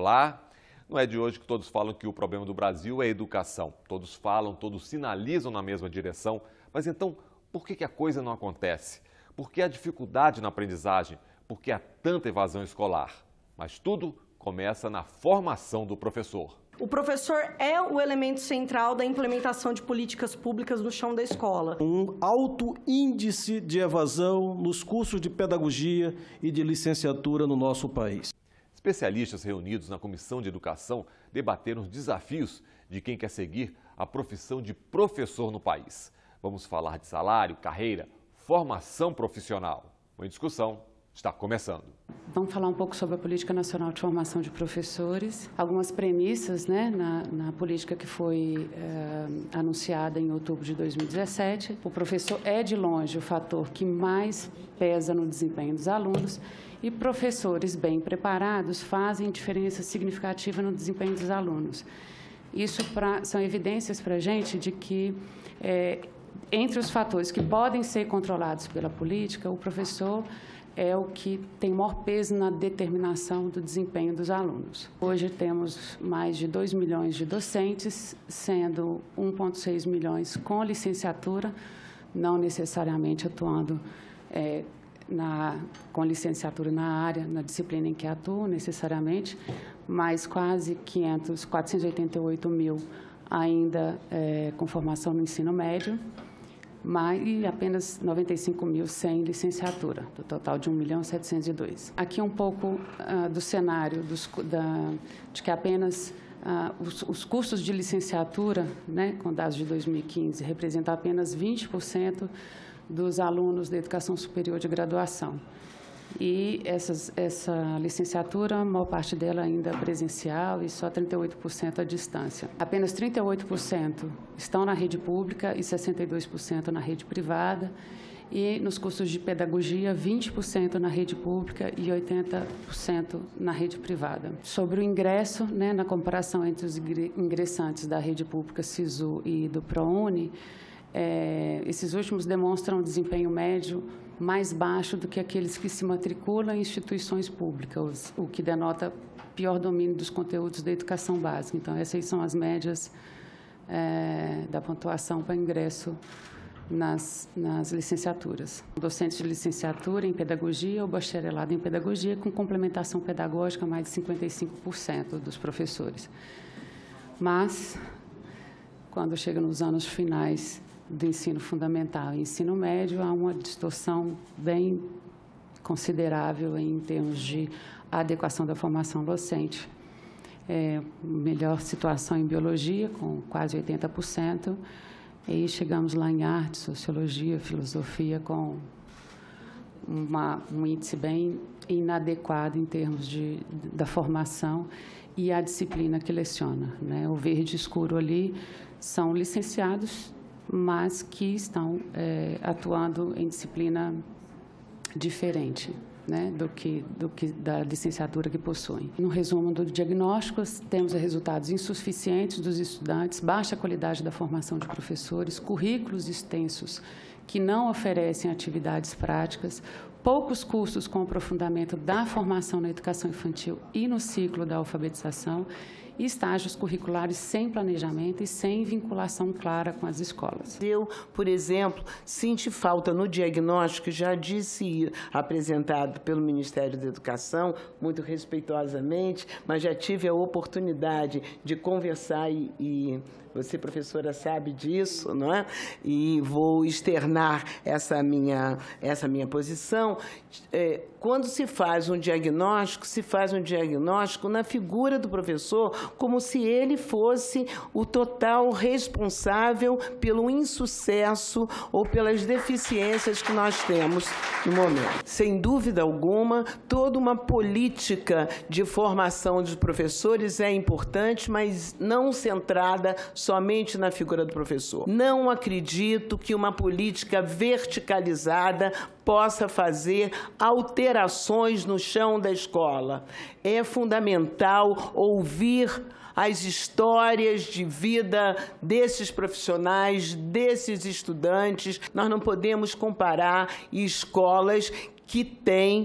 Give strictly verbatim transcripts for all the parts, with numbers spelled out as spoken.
Olá! Não é de hoje que todos falam que o problema do Brasil é a educação. Todos falam, todos sinalizam na mesma direção. Mas então, por que que a coisa não acontece? Por que a dificuldade na aprendizagem? Por que há tanta evasão escolar? Mas tudo começa na formação do professor. O professor é o elemento central da implementação de políticas públicas no chão da escola. Um alto índice de evasão nos cursos de pedagogia e de licenciatura no nosso país. Especialistas reunidos na Comissão de Educação debateram os desafios de quem quer seguir a profissão de professor no país. Vamos falar de salário, carreira, formação profissional. Uma discussão está começando. Vamos falar um pouco sobre a Política Nacional de Formação de Professores, algumas premissas, né, na, na política que foi é, anunciada em outubro de dois mil e dezessete. O professor é, de longe, o fator que mais pesa no desempenho dos alunos e professores bem preparados fazem diferença significativa no desempenho dos alunos. Isso pra, são evidências para a gente de que, é, entre os fatores que podem ser controlados pela política, o professor é o que tem maior peso na determinação do desempenho dos alunos. Hoje temos mais de dois milhões de docentes, sendo um vírgula seis milhões com licenciatura, não necessariamente atuando é, na, com licenciatura na área, na disciplina em que atuam necessariamente, mas quase quinhentos, quatrocentos e oitenta e oito mil ainda é, com formação no ensino médio, mas, e apenas noventa e cinco mil sem licenciatura, do total de um milhão setecentos e dois. Aqui um pouco uh, do cenário dos, da, de que apenas uh, os, os cursos de licenciatura, né, com dados de dois mil e quinze, representam apenas vinte por cento dos alunos da educação superior de graduação. E essas, essa licenciatura, a maior parte dela ainda é presencial e só trinta e oito por cento à distância. Apenas trinta e oito por cento estão na rede pública e sessenta e dois por cento na rede privada. E nos cursos de pedagogia, vinte por cento na rede pública e oitenta por cento na rede privada. Sobre o ingresso, né, na comparação entre os ingressantes da rede pública SISU e do ProUni, é, esses últimos demonstram um desempenho médio mais baixo do que aqueles que se matriculam em instituições públicas, o que denota pior domínio dos conteúdos da educação básica. Então, essas são as médias é, da pontuação para ingresso nas, nas licenciaturas. Docentes de licenciatura em pedagogia ou bacharelado em pedagogia, com complementação pedagógica, mais de cinquenta e cinco por cento dos professores. Mas, quando chega nos anos finais do ensino fundamental e ensino médio, há uma distorção bem considerável em termos de adequação da formação docente. É, melhor situação em biologia, com quase oitenta por cento, e chegamos lá em arte, sociologia, filosofia, com uma, um índice bem inadequado em termos de, da formação e a disciplina que leciona, né? O verde escuro ali são licenciados, mas que estão é, atuando em disciplina diferente, né, do que, do que da licenciatura que possuem. No resumo do diagnóstico, temos resultados insuficientes dos estudantes, baixa qualidade da formação de professores, currículos extensos que não oferecem atividades práticas, poucos cursos com aprofundamento da formação na educação infantil e no ciclo da alfabetização, e estágios curriculares sem planejamento e sem vinculação clara com as escolas. Eu, por exemplo, senti falta no diagnóstico, já disse apresentado pelo Ministério da Educação, muito respeitosamente, mas já tive a oportunidade de conversar e, e você, professora, sabe disso, não é? E vou externar essa minha, essa minha posição. É, quando se faz um diagnóstico, se faz um diagnóstico na figura do professor, como se ele fosse o total responsável pelo insucesso ou pelas deficiências que nós temos no momento. Sem dúvida alguma, toda uma política de formação dos professores é importante, mas não centrada somente na figura do professor. Não acredito que uma política verticalizada possa fazer alterações no chão da escola. É fundamental ouvir as histórias de vida desses profissionais, desses estudantes. Nós não podemos comparar escolas que têm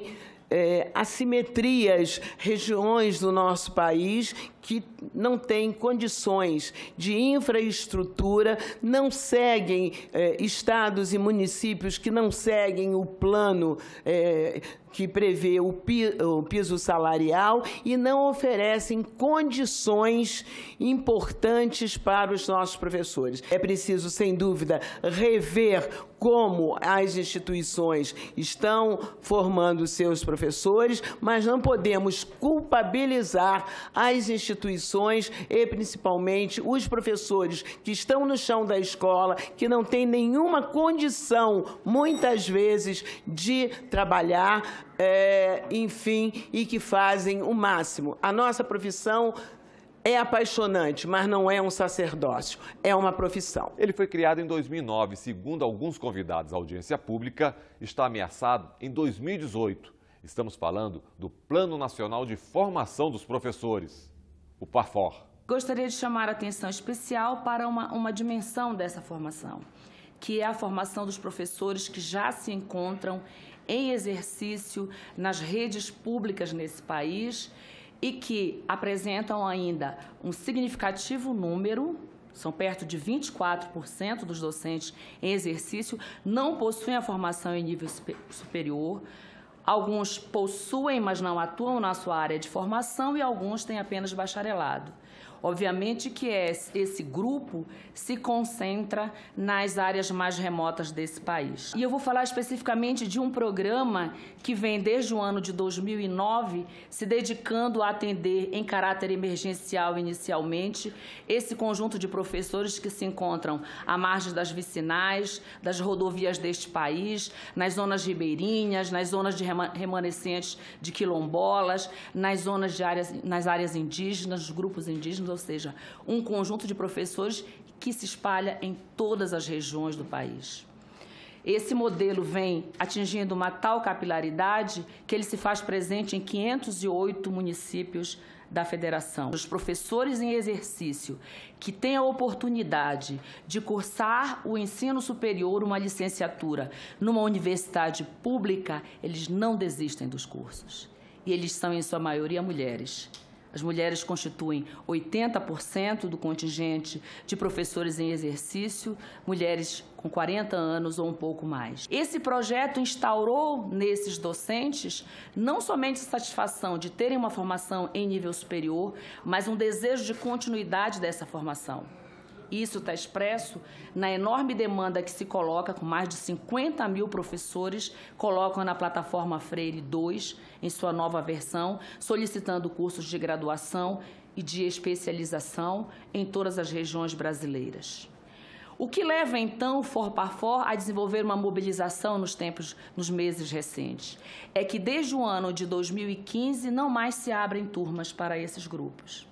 é, assimetrias, regiões do nosso país que não têm condições de infraestrutura, não seguem é, estados e municípios que não seguem o plano é, que prevê o piso salarial e não oferecem condições importantes para os nossos professores. É preciso, sem dúvida, rever como as instituições estão formando seus professores, mas não podemos culpabilizar as instituições e, principalmente, os professores que estão no chão da escola, que não têm nenhuma condição, muitas vezes, de trabalhar, é, enfim, e que fazem o máximo. A nossa profissão é apaixonante, mas não é um sacerdócio, é uma profissão. Ele foi criado em dois mil e nove, segundo alguns convidados à audiência pública, está ameaçado em dois mil e dezoito. Estamos falando do Plano Nacional de Formação dos Professores, o PARFOR. Gostaria de chamar a atenção especial para uma, uma dimensão dessa formação, que é a formação dos professores que já se encontram em exercício nas redes públicas nesse país e que apresentam ainda um significativo número, são perto de vinte e quatro por cento dos docentes em exercício, não possuem a formação em nível superior. Alguns possuem, mas não atuam na sua área de formação e alguns têm apenas bacharelado. Obviamente que esse grupo se concentra nas áreas mais remotas desse país. E eu vou falar especificamente de um programa que vem desde o ano de dois mil e nove se dedicando a atender em caráter emergencial inicialmente esse conjunto de professores que se encontram à margem das vicinais, das rodovias deste país, nas zonas ribeirinhas, nas zonas de remanescentes de quilombolas, nas zonas de áreas, nas áreas indígenas, dos grupos indígenas, ou seja, um conjunto de professores que se espalha em todas as regiões do país. Esse modelo vem atingindo uma tal capilaridade que ele se faz presente em quinhentos e oito municípios da Federação. Os professores em exercício que têm a oportunidade de cursar o ensino superior, uma licenciatura, numa universidade pública, eles não desistem dos cursos. E eles são, em sua maioria, mulheres. As mulheres constituem oitenta por cento do contingente de professores em exercício, mulheres com quarenta anos ou um pouco mais. Esse projeto instaurou nesses docentes não somente a satisfação de terem uma formação em nível superior, mas um desejo de continuidade dessa formação. Isso está expresso na enorme demanda que se coloca, com mais de cinquenta mil professores, colocam na plataforma Freire dois, em sua nova versão, solicitando cursos de graduação e de especialização em todas as regiões brasileiras. O que leva, então, o FORPARFOR a desenvolver uma mobilização nos tempos, nos meses recentes, é que desde o ano de dois mil e quinze não mais se abrem turmas para esses grupos.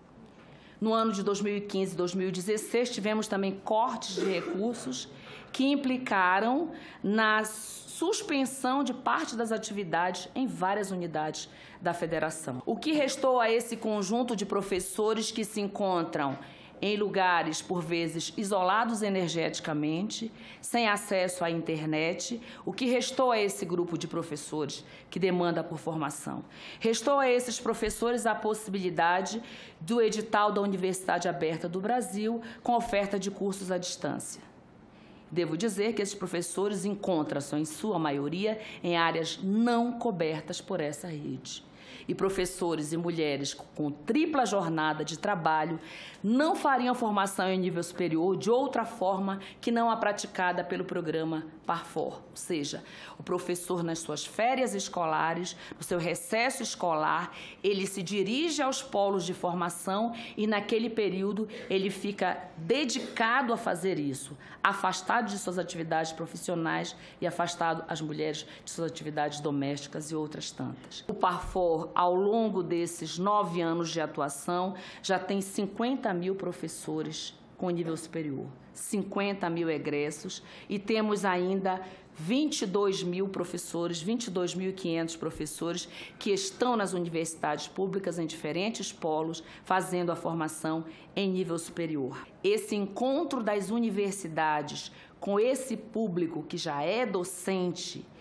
No ano de dois mil e quinze e dois mil e dezesseis, tivemos também cortes de recursos que implicaram na suspensão de parte das atividades em várias unidades da Federação. O que restou a esse conjunto de professores que se encontram em lugares, por vezes, isolados energeticamente, sem acesso à internet, o que restou a esse grupo de professores que demanda por formação? Restou a esses professores a possibilidade do edital da Universidade Aberta do Brasil com oferta de cursos à distância. Devo dizer que esses professores encontram-se, em sua maioria, em áreas não cobertas por essa rede. E professores e mulheres com tripla jornada de trabalho não fariam formação em nível superior de outra forma que não a praticada pelo programa PARFOR. Ou seja, o professor, nas suas férias escolares, no seu recesso escolar, ele se dirige aos polos de formação e, naquele período, ele fica dedicado a fazer isso, afastado de suas atividades profissionais e afastado as mulheres de suas atividades domésticas e outras tantas. O PARFOR, ao longo desses nove anos de atuação, já tem cinquenta mil professores com nível superior, cinquenta mil egressos e temos ainda vinte e dois mil professores, vinte e dois mil e quinhentos professores que estão nas universidades públicas em diferentes polos fazendo a formação em nível superior. Esse encontro das universidades com esse público que já é docente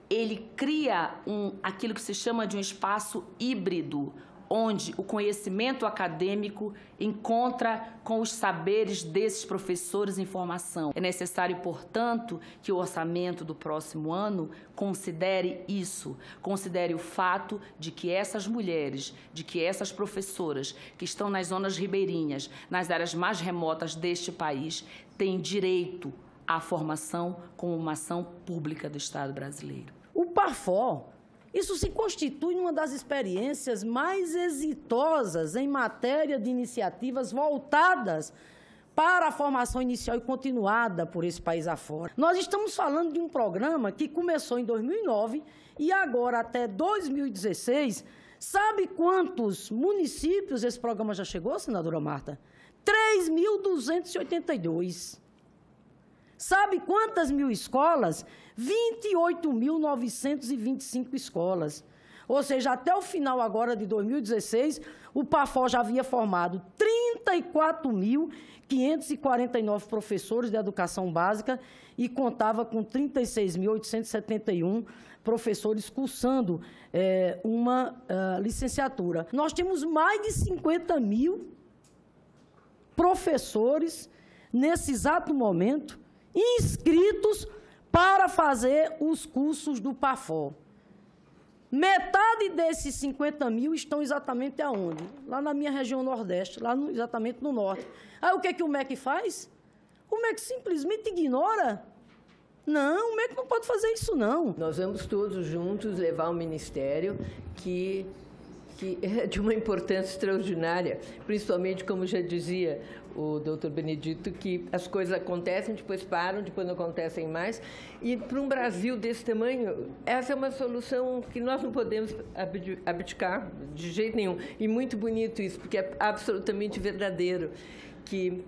ele cria um, aquilo que se chama de um espaço híbrido, onde o conhecimento acadêmico encontra com os saberes desses professores em formação. É necessário, portanto, que o orçamento do próximo ano considere isso, considere o fato de que essas mulheres, de que essas professoras que estão nas zonas ribeirinhas, nas áreas mais remotas deste país, têm direito à formação como uma ação pública do Estado brasileiro. O Parfor, isso se constitui uma das experiências mais exitosas em matéria de iniciativas voltadas para a formação inicial e continuada por esse país afora. Nós estamos falando de um programa que começou em dois mil e nove e agora até dois mil e dezesseis, sabe quantos municípios esse programa já chegou, senadora Marta? três mil duzentos e oitenta e dois. Sabe quantas mil escolas? vinte e oito mil novecentos e vinte e cinco escolas. Ou seja, até o final agora de dois mil e dezesseis, o Parfor já havia formado trinta e quatro mil quinhentos e quarenta e nove professores de educação básica e contava com trinta e seis mil oitocentos e setenta e um professores cursando é, uma uh, licenciatura. Nós temos mais de cinquenta mil professores, nesse exato momento, inscritos para fazer os cursos do Parfor. Metade desses cinquenta mil estão exatamente aonde? Lá na minha região Nordeste, lá no, exatamente no Norte. Aí o que é que o M E C faz? O M E C simplesmente ignora. Não, o M E C não pode fazer isso, não. Nós vamos todos juntos levar ao Ministério que, que é de uma importância extraordinária, principalmente, como já dizia o doutor Benedito, que as coisas acontecem, depois param, depois não acontecem mais. E para um Brasil desse tamanho, essa é uma solução que nós não podemos abdicar de jeito nenhum. E muito bonito isso, porque é absolutamente verdadeiro que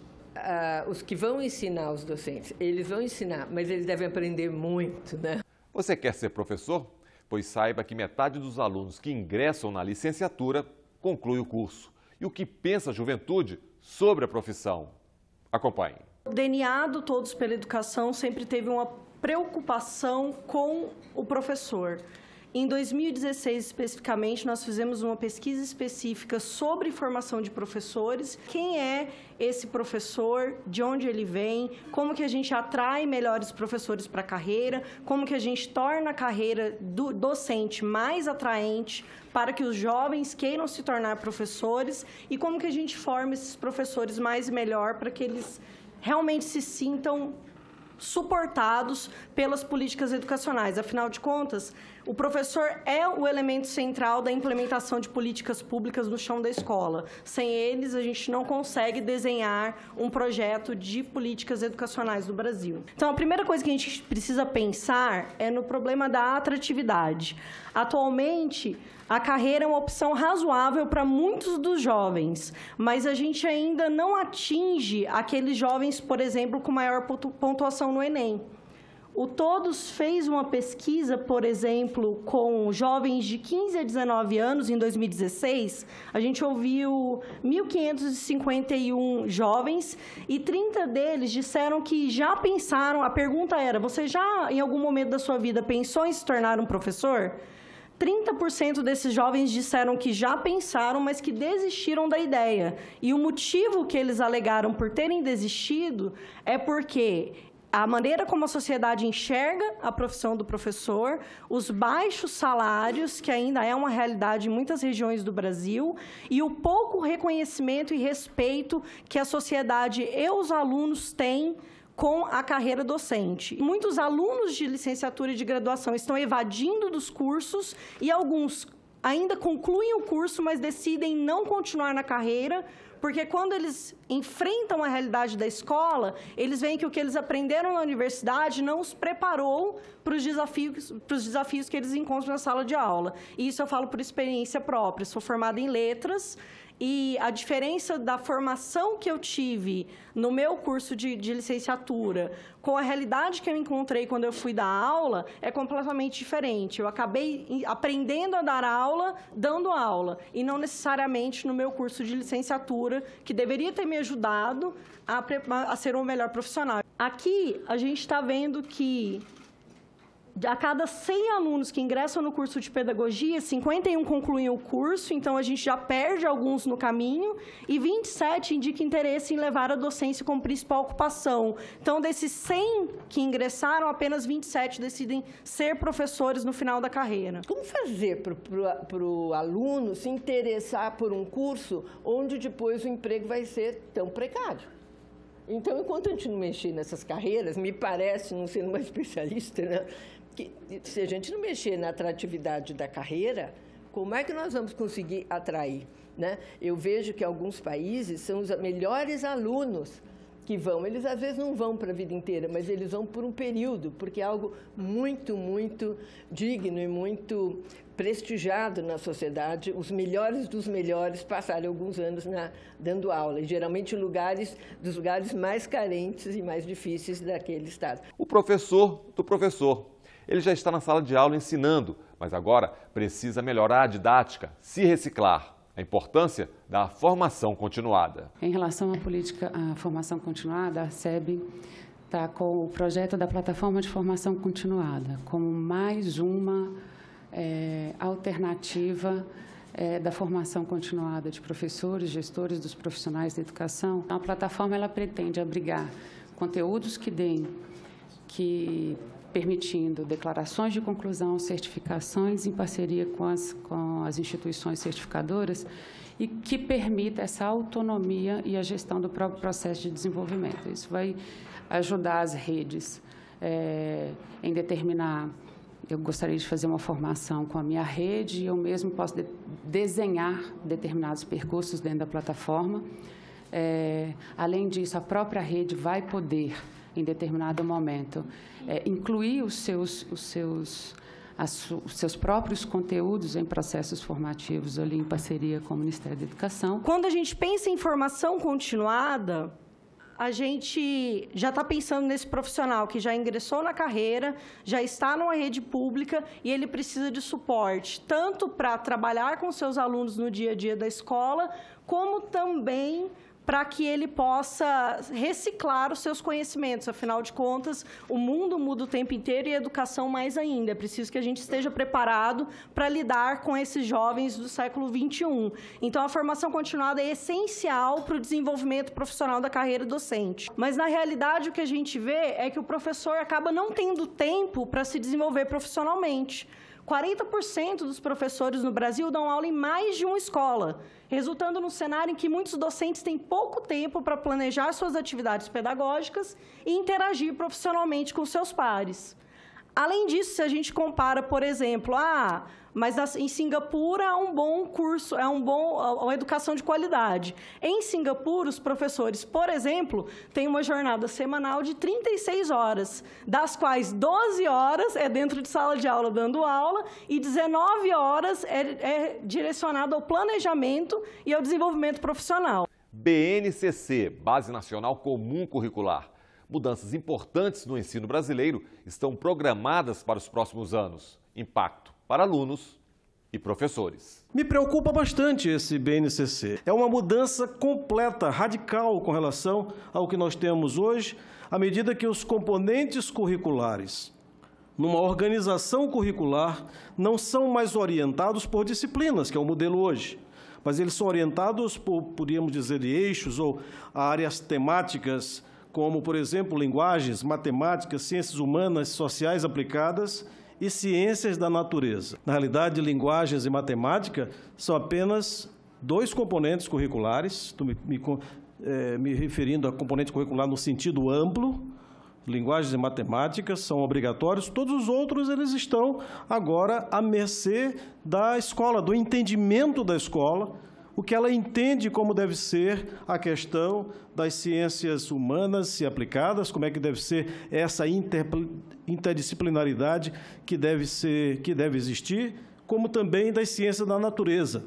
ah, os que vão ensinar os docentes, eles vão ensinar, mas eles devem aprender muito, né? Você quer ser professor? Pois saiba que metade dos alunos que ingressam na licenciatura conclui o curso. E o que pensa a juventude sobre a profissão? Acompanhe. O D N A do Todos pela Educação sempre teve uma preocupação com o professor. Em dois mil e dezesseis, especificamente, nós fizemos uma pesquisa específica sobre formação de professores. Quem é esse professor, de onde ele vem, como que a gente atrai melhores professores para a carreira, como que a gente torna a carreira do docente mais atraente para que os jovens queiram se tornar professores e como que a gente forma esses professores mais e melhor para que eles realmente se sintam suportados pelas políticas educacionais. Afinal de contas, o professor é o elemento central da implementação de políticas públicas no chão da escola. Sem eles, a gente não consegue desenhar um projeto de políticas educacionais do Brasil. Então, a primeira coisa que a gente precisa pensar é no problema da atratividade. Atualmente, a carreira é uma opção razoável para muitos dos jovens, mas a gente ainda não atinge aqueles jovens, por exemplo, com maior pontuação no Enem. O Todos fez uma pesquisa, por exemplo, com jovens de quinze a dezenove anos, em dois mil e dezesseis. A gente ouviu mil quinhentos e cinquenta e um jovens e trinta deles disseram que já pensaram, a pergunta era, você já, em algum momento da sua vida, pensou em se tornar um professor? trinta por cento desses jovens disseram que já pensaram, mas que desistiram da ideia. E o motivo que eles alegaram por terem desistido é porque a maneira como a sociedade enxerga a profissão do professor, os baixos salários, que ainda é uma realidade em muitas regiões do Brasil, e o pouco reconhecimento e respeito que a sociedade e os alunos têm com a carreira docente. Muitos alunos de licenciatura e de graduação estão evadindo dos cursos e alguns ainda concluem o curso, mas decidem não continuar na carreira, porque quando eles enfrentam a realidade da escola, eles veem que o que eles aprenderam na universidade não os preparou para os desafios, para os desafios que eles encontram na sala de aula. E isso eu falo por experiência própria. Sou formada em letras, e a diferença da formação que eu tive no meu curso de, de licenciatura com a realidade que eu encontrei quando eu fui dar aula é completamente diferente. Eu acabei aprendendo a dar aula, dando aula, e não necessariamente no meu curso de licenciatura, que deveria ter me ajudado a, a ser um melhor profissional. Aqui, a gente está vendo que a cada cem alunos que ingressam no curso de pedagogia, cinquenta e um concluem o curso, então a gente já perde alguns no caminho, e vinte e sete indicam interesse em levar a docência como principal ocupação. Então, desses cem que ingressaram, apenas vinte e sete decidem ser professores no final da carreira. Como fazer para o aluno se interessar por um curso onde depois o emprego vai ser tão precário? Então, enquanto a gente não mexer nessas carreiras, me parece, não sendo uma especialista, né, que se a gente não mexer na atratividade da carreira, como é que nós vamos conseguir atrair? Né? Eu vejo que alguns países são os melhores alunos que vão. Eles, às vezes, não vão para a vida inteira, mas eles vão por um período, porque é algo muito, muito digno e muito prestigiado na sociedade, os melhores dos melhores passarem alguns anos na, dando aula, e geralmente em lugares, dos lugares mais carentes e mais difíceis daquele estado. O professor do professor. Ele já está na sala de aula ensinando, mas agora precisa melhorar a didática, se reciclar. A importância da formação continuada. Em relação à política, à formação continuada, a S E B está com o projeto da plataforma de formação continuada, como mais uma é, alternativa é, da formação continuada de professores, gestores dos profissionais da educação. A plataforma ela pretende abrigar conteúdos que deem, que permitindo declarações de conclusão, certificações em parceria com as, com as instituições certificadoras e que permita essa autonomia e a gestão do próprio processo de desenvolvimento. Isso vai ajudar as redes é, em determinar. Eu gostaria de fazer uma formação com a minha rede e eu mesmo posso de, desenhar determinados percursos dentro da plataforma. É, além disso, a própria rede vai poder, em determinado momento, é, incluir os seus, os, seus, as, os seus próprios conteúdos em processos formativos ali em parceria com o Ministério da Educação. Quando a gente pensa em formação continuada, a gente já está pensando nesse profissional que já ingressou na carreira, já está numa rede pública e ele precisa de suporte, tanto para trabalhar com seus alunos no dia a dia da escola, como também para que ele possa reciclar os seus conhecimentos. Afinal de contas, o mundo muda o tempo inteiro e a educação mais ainda. É preciso que a gente esteja preparado para lidar com esses jovens do século vinte e um. Então, a formação continuada é essencial para o desenvolvimento profissional da carreira docente. Mas, na realidade, o que a gente vê é que o professor acaba não tendo tempo para se desenvolver profissionalmente. quarenta por cento dos professores no Brasil dão aula em mais de uma escola, resultando num cenário em que muitos docentes têm pouco tempo para planejar suas atividades pedagógicas e interagir profissionalmente com seus pares. Além disso, se a gente compara, por exemplo, ah, mas em Singapura é um bom curso, é um bom, uma educação de qualidade. Em Singapura, os professores, por exemplo, têm uma jornada semanal de trinta e seis horas, das quais doze horas é dentro de sala de aula dando aula e dezenove horas é, é direcionado ao planejamento e ao desenvolvimento profissional. B N C C, Base Nacional Comum Curricular. Mudanças importantes no ensino brasileiro estão programadas para os próximos anos. Impacto para alunos e professores. Me preocupa bastante esse B N C C. É uma mudança completa, radical com relação ao que nós temos hoje, à medida que os componentes curriculares, numa organização curricular, não são mais orientados por disciplinas, que é o modelo hoje, mas eles são orientados por, podíamos dizer, eixos ou áreas temáticas, como, por exemplo, linguagens, matemáticas, ciências humanas, sociais aplicadas e ciências da natureza. Na realidade, linguagens e matemática são apenas dois componentes curriculares, estou me, me, é, me referindo a componente curricular no sentido amplo. Linguagens e matemáticas são obrigatórios, todos os outros eles estão agora à mercê da escola, do entendimento da escola, o que ela entende como deve ser a questão das ciências humanas e aplicadas, como é que deve ser essa inter, interdisciplinaridade que deve ser, que deve existir, como também das ciências da natureza.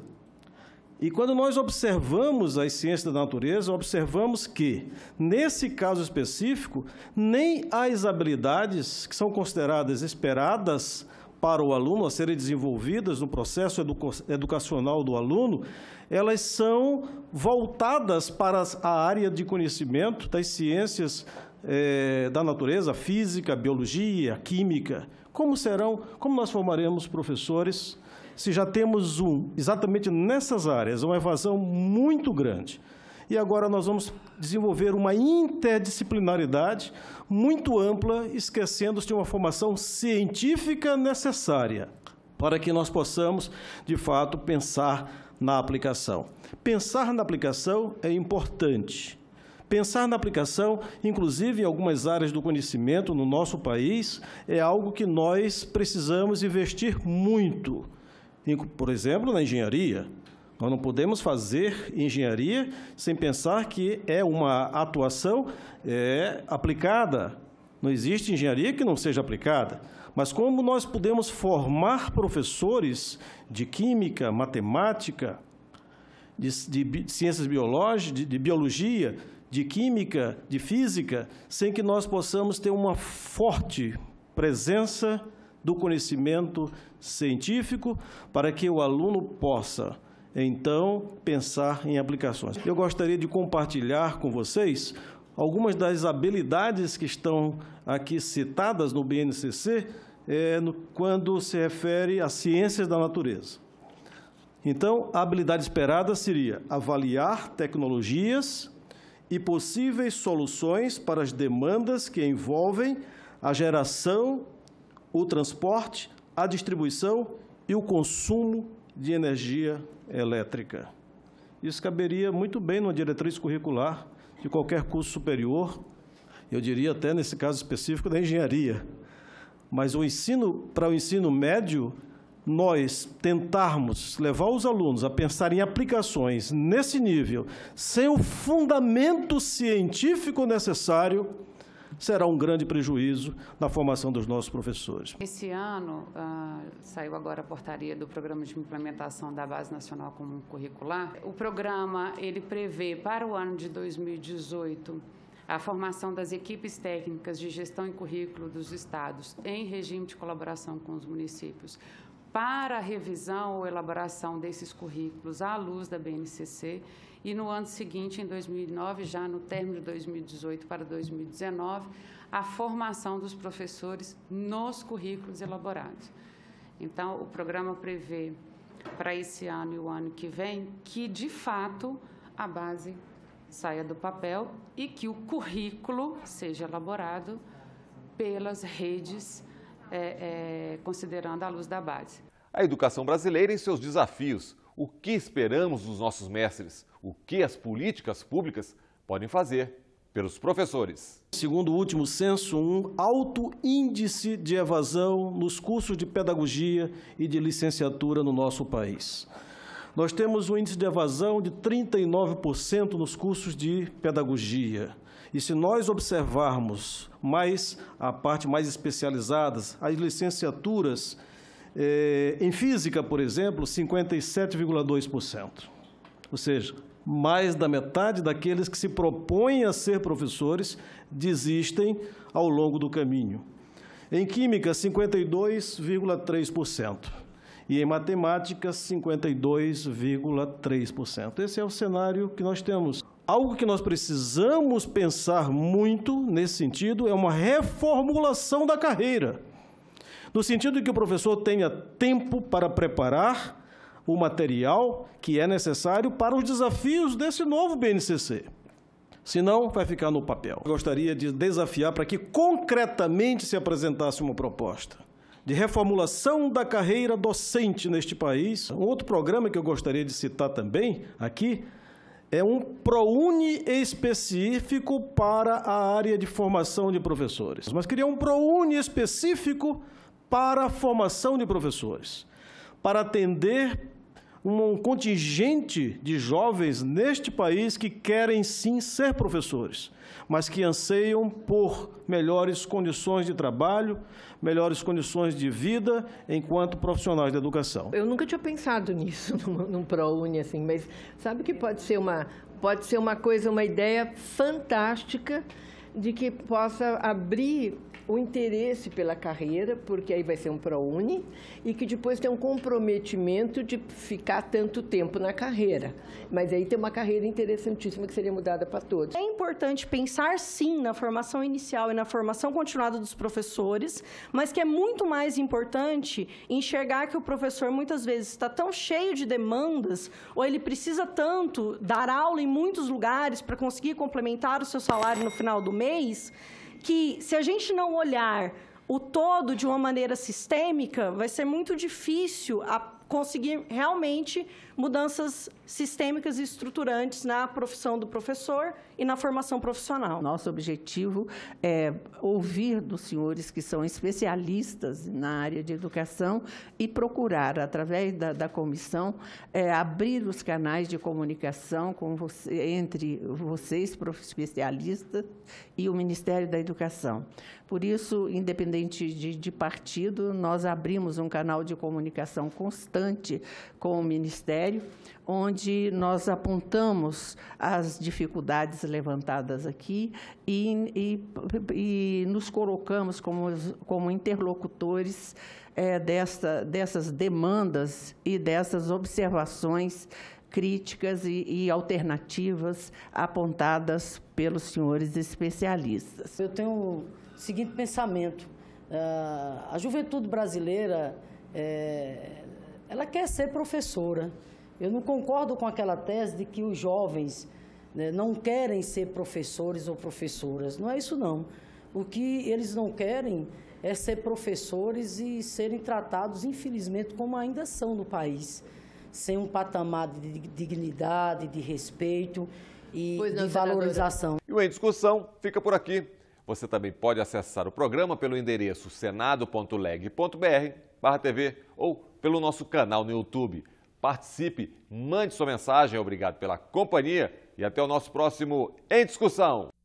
E quando nós observamos as ciências da natureza, observamos que, nesse caso específico, nem as habilidades que são consideradas esperadas para o aluno a serem desenvolvidas no processo educacional do aluno, elas são voltadas para a área de conhecimento das ciências eh, da natureza, física, biologia, química, Como serão, como nós formaremos professores se já temos um, exatamente nessas áreas, uma evasão muito grande? E agora nós vamos desenvolver uma interdisciplinaridade muito ampla, esquecendo-se de uma formação científica necessária para que nós possamos, de fato, pensar na aplicação. Pensar na aplicação é importante. Pensar na aplicação, inclusive em algumas áreas do conhecimento no nosso país, é algo que nós precisamos investir muito. Por exemplo, na engenharia. Nós não podemos fazer engenharia sem pensar que é uma atuação é, aplicada. Não existe engenharia que não seja aplicada. Mas como nós podemos formar professores de química, matemática, de, de, de ciências biológicas, de, de biologia, de química, de física, sem que nós possamos ter uma forte presença do conhecimento científico para que o aluno possa, então, pensar em aplicações. Eu gostaria de compartilhar com vocês algumas das habilidades que estão aqui citadas no B N C C, é, no, quando se refere às ciências da natureza. Então, a habilidade esperada seria avaliar tecnologias e possíveis soluções para as demandas que envolvem a geração, o transporte, a distribuição e o consumo de energia elétrica. Isso caberia muito bem numa diretriz curricular de qualquer curso superior, eu diria até nesse caso específico da engenharia. Mas o ensino, para o ensino médio, nós tentarmos levar os alunos a pensar em aplicações nesse nível, sem o fundamento científico necessário, será um grande prejuízo na formação dos nossos professores. Esse ano, uh, saiu agora a portaria do Programa de Implementação da Base Nacional Comum Curricular. O programa, ele prevê para o ano de dois mil e dezoito a formação das equipes técnicas de gestão e currículo dos estados em regime de colaboração com os municípios para a revisão ou elaboração desses currículos à luz da B N C C. E no ano seguinte, em dois mil e nove, já no término de dois mil e dezoito para dois mil e dezenove, a formação dos professores nos currículos elaborados. Então, o programa prevê para esse ano e o ano que vem que, de fato, a base saia do papel e que o currículo seja elaborado pelas redes, é, é, considerando a luz da base. A educação brasileira e seus desafios. O que esperamos dos nossos mestres? O que as políticas públicas podem fazer pelos professores? Segundo o último censo, um alto índice de evasão nos cursos de pedagogia e de licenciatura no nosso país. Nós temos um índice de evasão de trinta e nove por cento nos cursos de pedagogia. E se nós observarmos mais a parte mais especializada, as licenciaturas, eh, em física, por exemplo, cinquenta e sete vírgula dois por cento. Ou seja, mais da metade daqueles que se propõem a ser professores desistem ao longo do caminho. Em química, cinquenta e dois vírgula três por cento. E em matemática, cinquenta e dois vírgula três por cento. Esse é o cenário que nós temos. Algo que nós precisamos pensar muito nesse sentido é uma reformulação da carreira, no sentido de que o professor tenha tempo para preparar o material que é necessário para os desafios desse novo B N C C. Senão, vai ficar no papel. Eu gostaria de desafiar para que concretamente se apresentasse uma proposta de reformulação da carreira docente neste país. Um outro programa que eu gostaria de citar também aqui é um ProUni específico para a área de formação de professores. Mas queria um ProUni específico para a formação de professores, para atender um contingente de jovens neste país que querem sim ser professores, mas que anseiam por melhores condições de trabalho, melhores condições de vida enquanto profissionais da educação. Eu nunca tinha pensado nisso, num, num ProUni assim, mas sabe que pode ser uma, pode ser uma coisa, uma ideia fantástica de que possa abrir o interesse pela carreira, porque aí vai ser um ProUni, e que depois tem um comprometimento de ficar tanto tempo na carreira. Mas aí tem uma carreira interessantíssima que seria mudada para todos. É importante pensar, sim, na formação inicial e na formação continuada dos professores, mas que é muito mais importante enxergar que o professor muitas vezes está tão cheio de demandas, ou ele precisa tanto dar aula em muitos lugares para conseguir complementar o seu salário no final do mês, que se a gente não olhar o todo de uma maneira sistêmica, vai ser muito difícil a conseguir realmente mudanças sistêmicas e estruturantes na profissão do professor e na formação profissional. Nosso objetivo é ouvir dos senhores que são especialistas na área de educação e procurar, através da, da comissão, é, abrir os canais de comunicação com você, entre vocês, especialistas, e o Ministério da Educação. Por isso, independente de, de partido, nós abrimos um canal de comunicação constante com o Ministério, onde nós apontamos as dificuldades levantadas aqui e, e, e nos colocamos como, como interlocutores é, dessa, dessas demandas e dessas observações críticas e, e alternativas apontadas pelos senhores especialistas. Eu tenho o seguinte pensamento: a juventude brasileira, é, ela quer ser professora. Eu não concordo com aquela tese de que os jovens, né, não querem ser professores ou professoras. Não é isso, não. O que eles não querem é ser professores e serem tratados, infelizmente, como ainda são no país, sem um patamar de dignidade, de respeito e Pois não, de valorização. senadora. E o Em Discussão fica por aqui. Você também pode acessar o programa pelo endereço senado ponto leg ponto br barra T V ou pelo nosso canal no YouTube. Participe, mande sua mensagem, obrigado pela companhia e até o nosso próximo Em Discussão.